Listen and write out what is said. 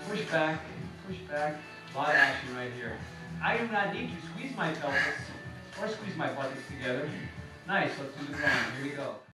push back. A lot of action right here. I do not need to squeeze my pelvis or squeeze my buttocks together. Nice, let's do the grind. Here we go.